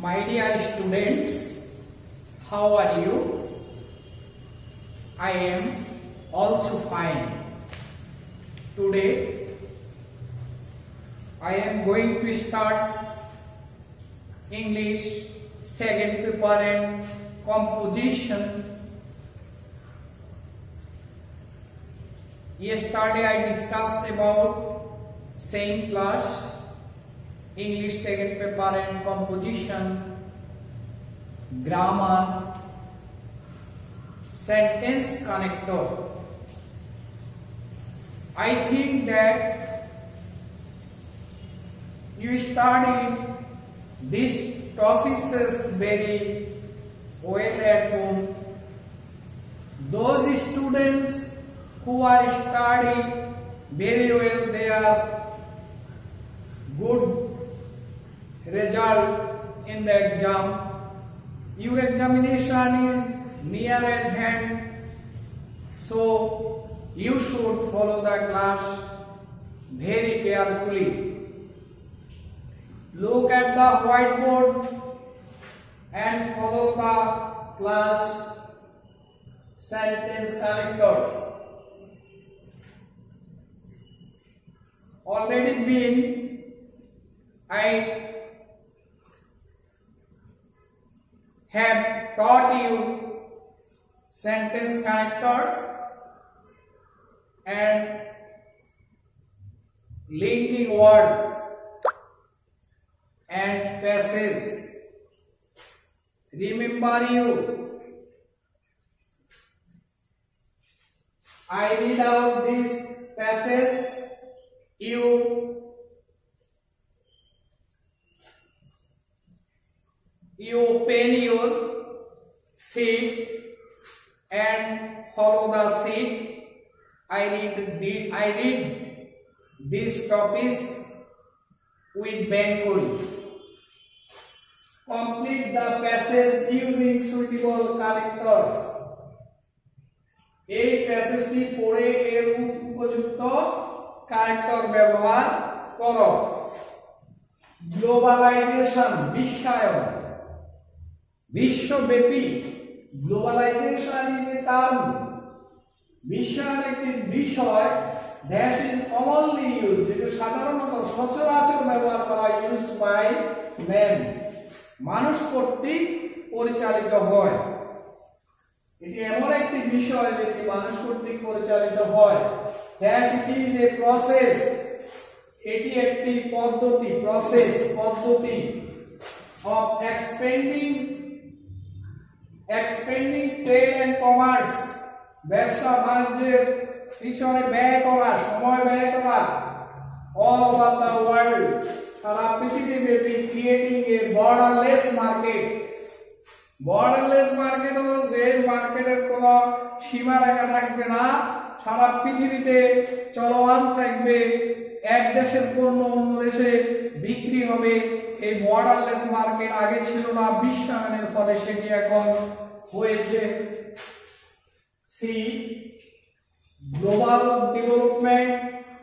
My dear students, how are you? I am also fine. Today I am going to start English second paper and composition. Yesterday I discussed about same class English second paper and composition, grammar, sentence connector. I think that you study these topics very well at home. Those students who are studying very well, they are good result in the exam. Your examination is near at hand, so you should follow the class very carefully. Look at the whiteboard and follow the class sentence connectors. Already I have taught you sentence connectors and linking words and passages. Remember you, I read out this passage, you open your sheet and follow the sheet. I read these topics with Bengali. Complete the passage using suitable characters. এই প্যাসেজটি পড়ে এর উপযুক্ত character ব্যবহার করো। Globalization, বিশ্বায়ন, বিশ্বব্যাপী। Globalization is a term, বিশ্বায়ন একটি বিষয় ড্যাশ ইজ কমনলি ইউজ, যেটা সাধারণত সচরাচর ব্যবহার করা, ইউজড বাই ম্যান, মানুষ কর্তৃক পরিচালিত হয়। এটি এমন একটি বিষয় যেটি মানুষ কর্তৃক পরিচালিত হয়। Dash it is a process, এটি একটি পদ্ধতি, প্রসেস পদ্ধতি of expanding trade and commerce, ব্যবসা বাণিজ্যের পিছনে ব্যয় করা, সময় ব্যয় করা, অল ওভার দ্য ওয়ার্ল্ড, সারা পৃথিবীব্যাপী, creating a borderless market. Borderless market হলো যে মার্কেটের কোনো সীমারেখা থাকবে না, সারা পৃথিবীতে চলমান থাকবে, এক দেশের পণ্য অন্য দেশে বিক্রি হবে। এই বর্ডারলেস মার্কেট আগে ছিল না, বিশ্বায়নের ফলে সেটি এখন হয়েছে। সি গ্লোবাল ডেভেলপমেন্ট,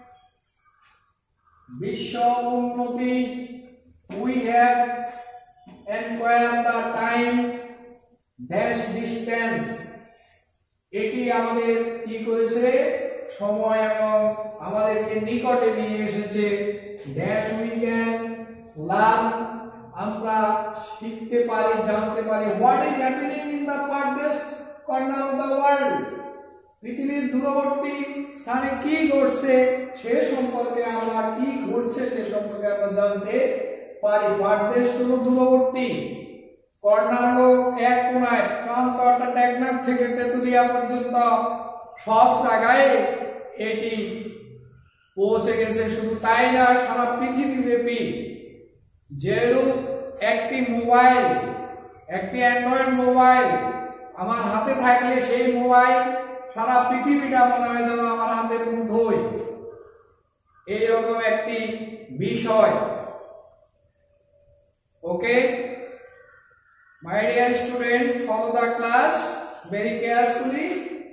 বিশ্ব উন্নতি। We have enquire the time dash distance, এটি আমাদের কি করেছে, সময় এবং আমাদেরকে নিকটে নিয়ে এসেছে। ড্যাশ উই ক্যান লার্ন, আমরা শিখতে পারি, জানতে পারি। What is happening in the farthest corner of the world, পৃথিবীর দূরবর্তী স্থানে কি ঘটছে সে সম্পর্কে আমরা, কি ঘটছে সে সম্পর্কে আমরা জানতে পারি। ফারদেস্ট হলো দূরবর্তী, কর্নার হলো এক কোণায়, প্রান্ত অর্থাৎ টেকনাফ থেকে তেতুলিয়া পর্যন্ত সব জায়গায় এটি পৌঁছে গেছে। শুধু তাই না, সারা পৃথিবীব্যাপী। যেরূপ একটি মোবাইল, একটি অ্যান্ড্রয়েড মোবাইল আমার হাতে থাকলে সেই মোবাইল সারা পৃথিবীটা মনে হয় যেন আমার হাতের মুঠোয়, এইরকম একটি বিষয়। ওকে my dear student, follow the class very carefully.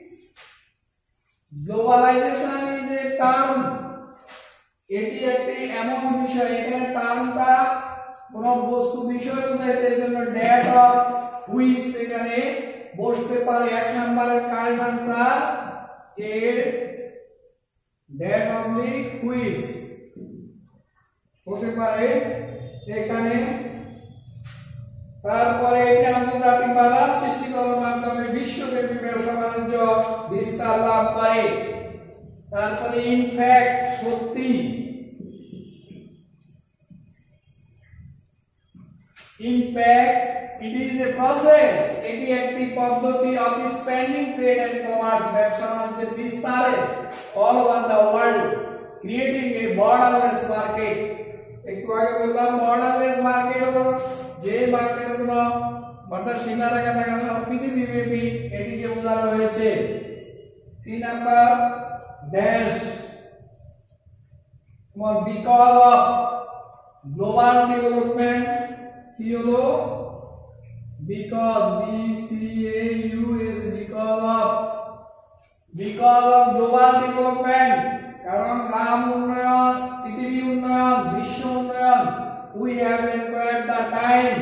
Globalization is a term, এটি একটি এমন বিষয়, এখানে টার্মটা কোন বস্তু বিষয় বোঝাইছে এজন্য ড্যাট অফ হুইচ এখানে বসতে পারে। এক নম্বরের correct answer A that oblique which হতে পারে এখানে। তারপরে এটি আন্তর্জাতিক বাজার সৃষ্টি করার মাধ্যমে বিশ্বব্যাপী ব্যবসা বাণিজ্য বিস্তার লাভ করে। তারপরে ইনফ্যাক্ট সত্যি, in fact it is a process, এটি একটি পদ্ধতি of expanding trade and commerce, ব্যবসা বাণিজ্যের বিস্তারে all over the world, creating a borderless market. একটু আগে বললাম বর্ডারলেস মার্কেট হলো যে মার্কেটগুলো অর্থাৎ সীমা রেখা থাকা না পৃথিবীব্যাপী, এটিকে বোঝানো হয়েছে। C number dash because of global development, C হলো because, B C A U S, because of global development, কারণ গ্রাম উন্নয়ন, পৃথিবী উন্নয়ন, বিশ্ব উন্নয়ন। We have acquired the time,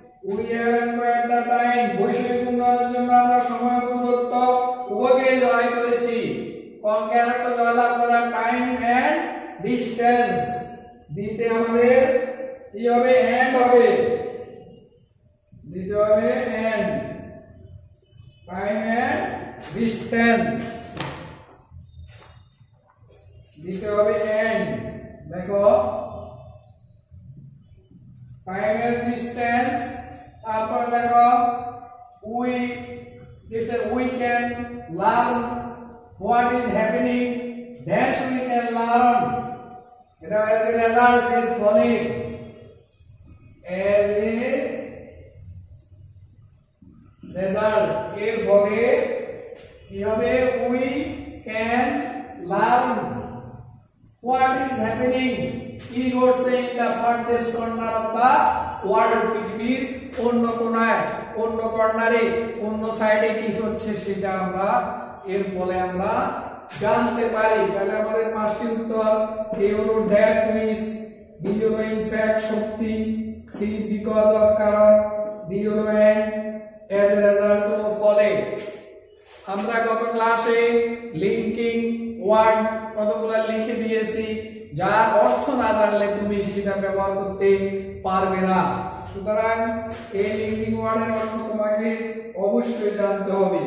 বৈশ্বিক উন্নয়নের জন্য আমরা সময় ও দূরত্ব উভয়কে জয় করেছি। কোন ক্যারেক্টার জয়লাভ করা, টাইম এন্ড ডিসটেন্স। দিতে আমাদের কি হবে, এন্ড হবে, দিতে হবে এন্ড, টাইম এন্ড ডিসটেন্স দিতে হবে এন্ড। দেখো টাইম এন্ড ডিসটেন্স, তারপর দেখো we can learn what is happening, dash we can learn, এটা এজ এ রেজাল্ট, এর ফলে, এজ এ রেজাল্ট, এর ফলে কি হবে, we can learn what is happening কি ঘটছে in the farthest corner of the world, পৃথিবীর অন্য কোণায়, অন্য কর্নারে, অন্য সাইডে কি হচ্ছে সেটা আমরা এর ফলে আমরা জানতে পারি। তাহলে আমাদের পাঁচটি উত্তর, এ হলো দ্যাট হুইচ, বি হলো ইনফ্যাক্ট সত্যি, সি বিকজ অফ কারণ, ডি হলো এন্ড, এজ এ রেজাল্ট হলো ফলে। আমরা গত ক্লাসে লিংকিং ওয়ার্ড কতগুলো লিখে দিয়েছি, যার অর্থ না জানলে তুমি সেটা ব্যবহার করতে পারবে না। সুতরাং এই লিংকিং ওয়ার্ডের অর্থ তোমাকে অবশ্যই জানতে হবে।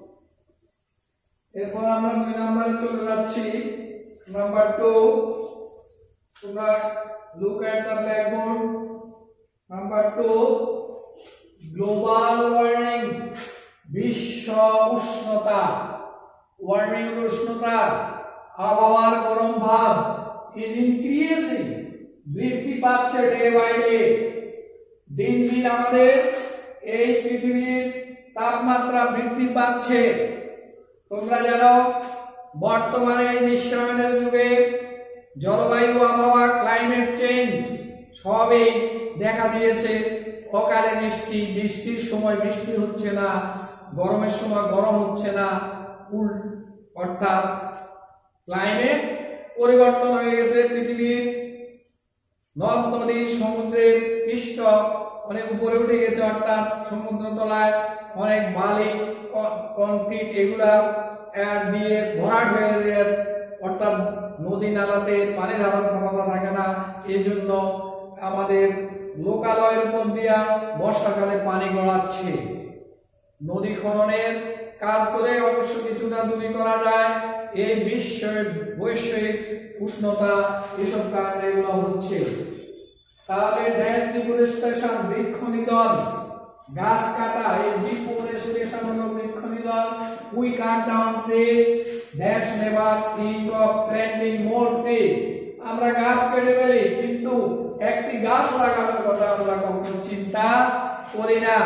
এরপর আমরা 2 নম্বরে চলে যাচ্ছি। নাম্বার 2, তোমরা look at the blackboard. Number 2, global warming, বিশ্ব উষ্ণতা, ওয়ার্মিং উষ্ণতা, আবহাওয়ার গরম ভাব ইজ ইনক্রিজিং, বৃদ্ধি পাচ্ছে ডে বাই ডে, দিন দিন আমাদের এই পৃথিবীর তাপমাত্রা বৃদ্ধি পাচ্ছে। তোমরা জানো বর্তমানে এই বিশ্বায়নের যুগে জলবায়ু, আবহাওয়া, ক্লাইমেট চেঞ্জ সবই দেখা দিয়েছে। অকালে বৃষ্টি, বৃষ্টির সময় বৃষ্টি হচ্ছে না, গরমের সময় গরম হচ্ছে না, অর্থাৎ ক্লাইমেট পরিবর্তন হয়ে গেছে। পৃথিবীর নদ নদী, সমুদ্রের পৃষ্ঠ অনেক উপরে উঠে গেছে, অর্থাৎ সমুদ্র তলায় অনেক বালি, কংক্রিট এগুলা দিয়ে ভরাট হয়ে যায়, অর্থাৎ নদী নালাতে পানি ধারণ ক্ষমতা থাকে না। এই জন্য আমাদের লোকালয়ের উপর দিয়া বর্ষাকালে পানি গড়াচ্ছে। নদী খননের কাজ করে অবশ্য কিছুটা দূরী করা যায়। এই বৈশ্বিক উষ্ণতা এসব কারণে এগুলো হচ্ছে। তাহলে ডিফরেস্টেশন, বৃক্ষ নিধন, গাছ কাটা, এই ডিফরেস্টেশন হলো বৃক্ষ নিধন। We cut down trees, dash never think of planting more tree, আমরা গাছ কেটে ফেলি কিন্তু একটি গাছ লাগানোর কথা আমরা কখনো চিন্তা করি না।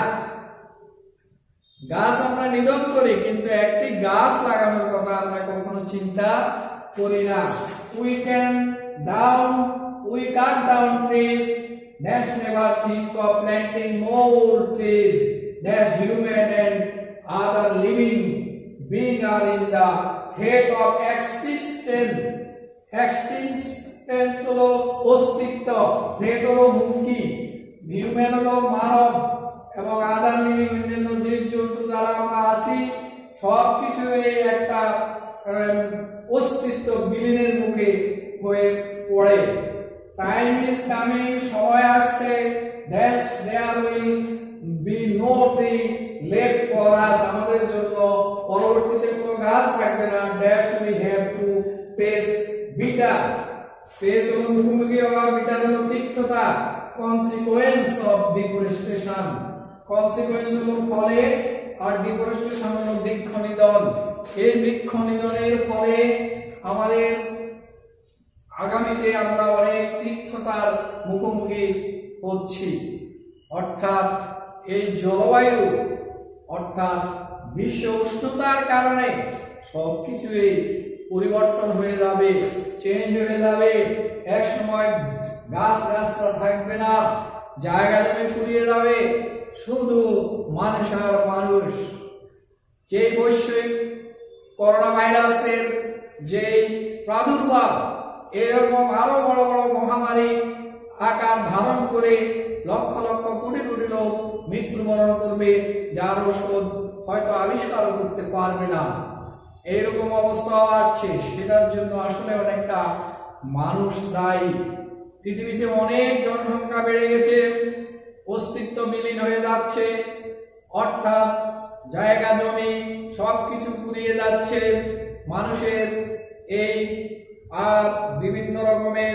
গাছ আমরা নিধন করি কিন্তু একটি গাছ লাগানোর কথা আমরা কখনো চিন্তা করি না। We cut down trees, dash never think of planting more trees, dash human and other living beings are in the threat of extinction হলো অস্তিত্ব, threat হলো হুমকি, হিউম্যান হলো মানব এবং আদার লিভিং এর জন্য জীবজন্তু যারা আমরা আছি সবকিছু এই একটা অস্তিত্ব বিলীনের মুখে হয়ে পড়ে। টাইম ইজ কামিং, সময় আসছে, dash there will be no tree left for us, আমাদের জন্য পরবর্তীতে কোনো গাছ থাকবে না। Dash we have to face bitter, face হলো মুখোমুখি হওয়া, বিটার হলো তিক্ততা। কনসিকোয়েন্স অফ ডিফরেস্টেশন, কনসিকোয়েন্স হলো ফলে, আর ডিফরেস্টেশন হলো বৃক্ষ নিধন। এই বৃক্ষ নিধনের ফলে আমাদের আগামীতে আমরা অনেক তিক্ততার মুখোমুখি হচ্ছি। অর্থাৎ এই জলবায়ু অর্থাৎ বিশ্ব উষ্ণতার কারণে সবকিছুই পরিবর্তন হয়ে যাবে, চেঞ্জ হয়ে যাবে। এক সময় গাছ গাছটা থাকবে না, জায়গা জমি ফুরিয়ে যাবে, শুধু মানুষ আর মানুষ। যে বৈশ্বিক করোনা ভাইরাসের যে প্রাদুর্ভাব, এরকম আরো বড় বড় মহামারী আকার ধারণ করে লক্ষ লক্ষ কোটি কোটি লোক মৃত্যুবরণ করবে, যার ওষুধ হয়তো আবিষ্কার করতে পারবে না। এইরকম অবস্থা আসছে, সেটার জন্য আসলে অনেকটা মানুষ দায়ী। পৃথিবীতে অনেক জনসংখ্যা বেড়ে গেছে, অস্তিত্ব বিলীন হয়ে যাচ্ছে, অর্থাৎ জায়গা জমি সবকিছু ফুরিয়ে যাচ্ছে। মানুষের এই বিভিন্ন রকমের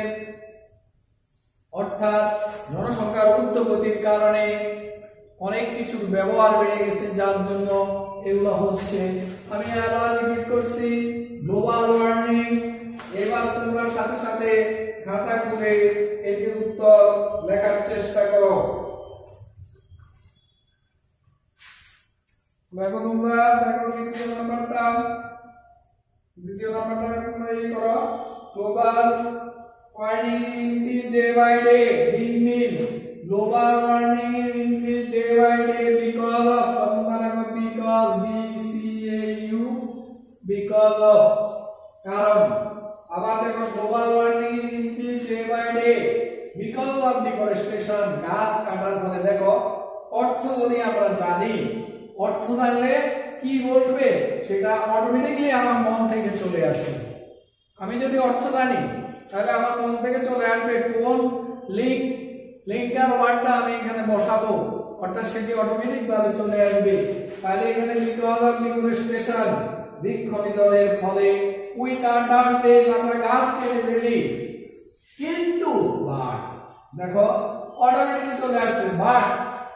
অর্থাৎ জনসংখ্যার ঊর্ধ্বগতির কারণে অনেক কিছুর ব্যবহার বেড়ে গেছে, যার জন্য এগুলো হচ্ছে। আমি আবার রিপিট করছি, গ্লোবাল ওয়ার্মিং। এবার তোমরা সাথে সাথে খাতা খুলে এটির উত্তর লেখার চেষ্টা করো। দেখো তোমরা, দেখো দ্বিতীয় নাম্বারটা তোমরা এই করো, global warming increase day by day. Mean global warming increase day by day because of, because BCAU, because of, কারণ। আবার দেখো global warming increase day by day because of deforestation, গাছ কাটার ফলে। দেখো অর্থ যদি আমরা জানি, অর্থ জানলে কি বলবে সেটা অটোমেটিক্যালি আমার মন থেকে চলে আসে। আমি যদি অর্থ জানি তাহলে আমার মন থেকে চলে আসবে কোন লিঙ্কার ওয়ার্ডটা আমি এখানে বসাবো, অর্থাৎ সেটি অটোমেটিক ভাবে চলে আসবে। তাহলে এখানে বিকজ অফ ডিফরেস্টেশন, বৃক্ষ নিধনের ফলে, উই কাট ডাউন ট্রিজ, আমরা গাছ কেটে ফেলি। কিন্তু বাট, দেখো অটোমেটিক্যালি চলে আসছে বাট,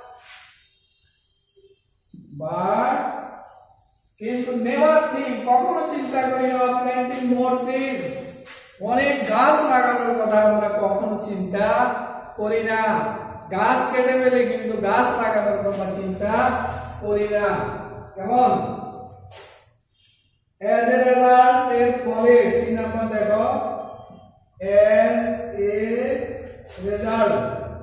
কিন্তু নেভার থিঙ্ক, কখনো চিন্তা করি না প্ল্যান্টিং মোর ট্রিজ, অনেক গাছ লাগানোর কথা আমরা কখনো চিন্তা করি না। গাছ কেটে ফেলে কিন্তু গাছ লাগানোর কথা চিন্তা করি না। কেমন? এজ এ রেজাল্ট, এর ফলে, সি নাম্বার দেখো, এজ এ রেজাল্ট,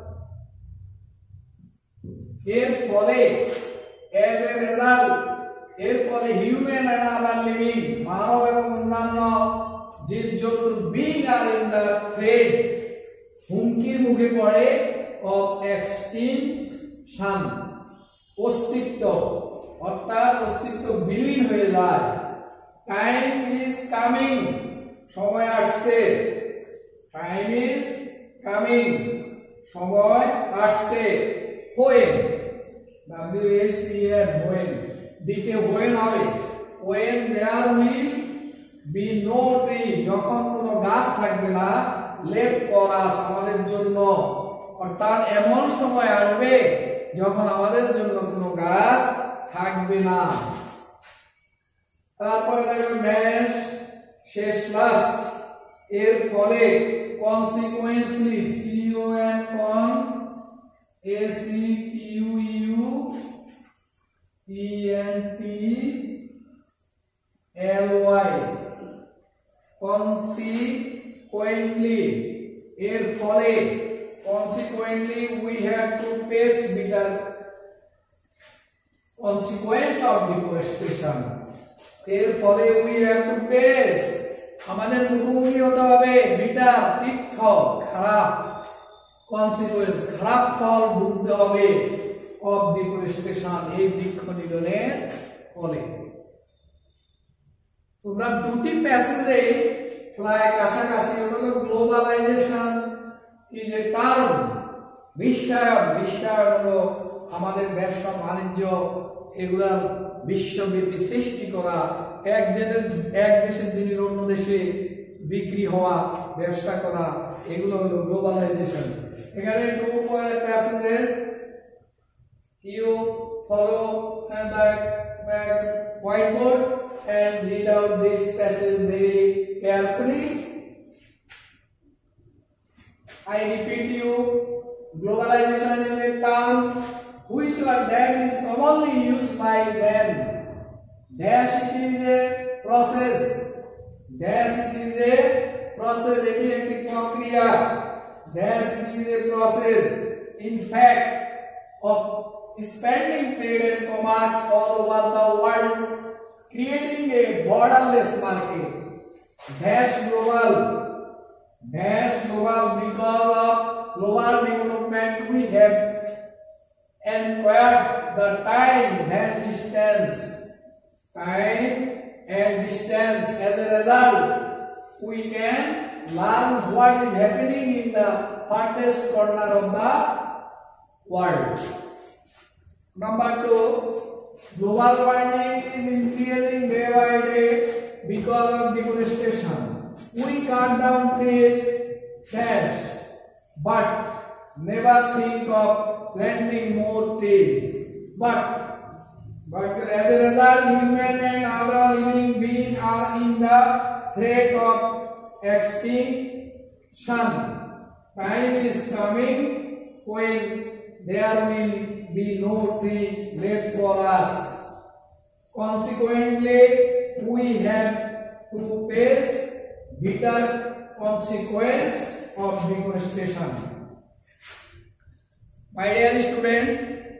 এর ফলে, এজ এ রেজাল্ট, এর ফলে হিউম্যান এন্ড আদার লিভিং, মানব এবং অন্যান্য জীবজন্তুর being are in the threat, হুমকির মুখে পড়ে অফ এক্সটিংশন, অস্তিত্ব, অর্থাৎ অস্তিত্ব বিলীন হয়ে যায়। টাইম ইজ কামিং, সময় আসছে। টাইম ইজ কামিং, সময় আসছে। হোয়েন, WHEN, হোয়েন, দিতে হোয়েন হবে, when there will be no tree, যখন কোনো গাছ থাকবে না, লেফট ফর আস, আমাদের জন্য। অর্থাৎ এমন সময় আসবে যখন আমাদের জন্য কোনো গাছ থাকবে না। তারপরে দেখো ড্যাশ, শেষ, লাস্ট, এর ফলে, কনসিকুয়েন্সলি, CON, কন, ACQUENTLY, consequently, এর ফলে, consequently we have to face bitter consequence of deforestation, এর ফলে we have to face, আমাদের মুখোমুখি হতে হবে বিটার, তিক্ত, খারাপ কনসিকুয়েন্স খারাপ ফল ভুগতে হবে অফ ডিফরেস্টেশন এই বৃক্ষ নিধনের ফলে। তোমরা দুটি প্যাসেজে প্রায় কাছাকাছি হলো গ্লোবালাইজেশন ইজ এ টার্ম, বিশ্বায়ন হলো আমাদের ব্যবসা বাণিজ্য এগুলার বিশ্বব্যাপী সৃষ্টি করা, এক দেশের জিনিস অন্য দেশে বিক্রি হওয়া, ব্যবসা করা, এগুলো হলো গ্লোবালাইজেশন। এখানে two passages you follow the whiteboard and read out this passage very carefully. I repeat you, globalization is a term which that is commonly used by men. Dash it is a process. Dash it is a process. It is a प्रक्रिया. Dash it is a process. In fact, of expanding trade and commerce all over the world, creating a borderless market. Dash global because of global development we have acquired the time and distance. As a result, we can learn what is happening in the farthest corner of the world. Number 2, global warming is increasing day by day because of deforestation. We cut down trees, but never think of planting more trees. But as a result, human and other living beings are in the threat of extinction. Time is coming when there will be no tree left for us. Consequently, we have to face bitter consequence of deforestation. My dear student,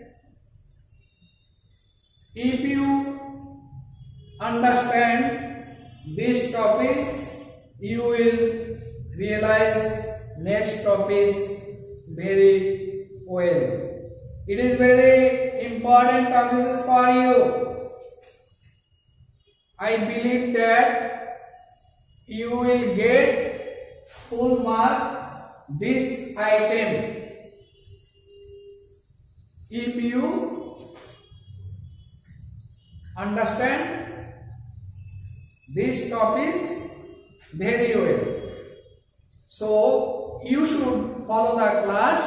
if you understand these topics, you will realize next topics very well. It is very important topics for you. I believe that you will get full mark this item if you understand these topics very well. So you should follow the class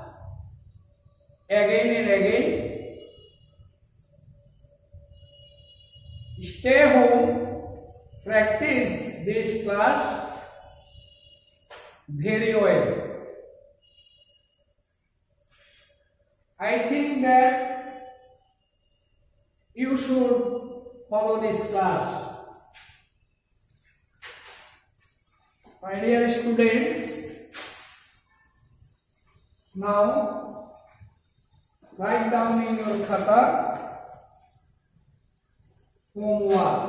again and again. Stay home, practice this class very well. I think that you should follow this class. My dear students, now write down in your khata homework.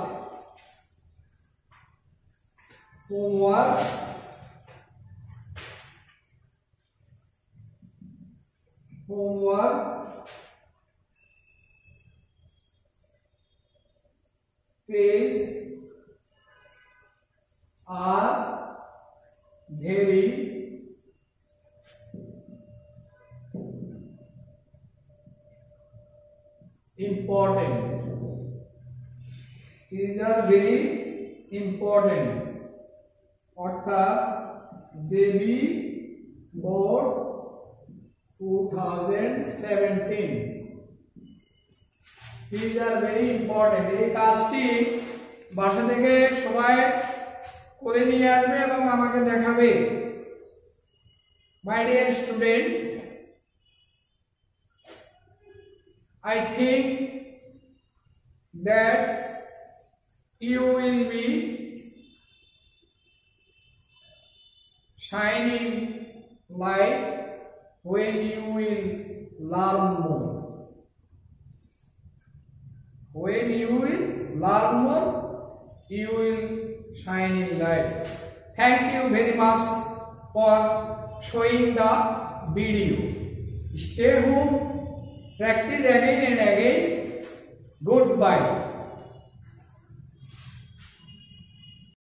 Page are very important. These are very important. অর্থাৎ JB board 2017. These are very important. এই কাজটি বাসা থেকে সবাই করে নিয়ে আসবে এবং আমাকে দেখাবে। My dear student, I think that you will be shining light when you will learn more. When you will learn more, you will shine in light. Thank you very much for showing the video. Stay home, practice again and again. Goodbye.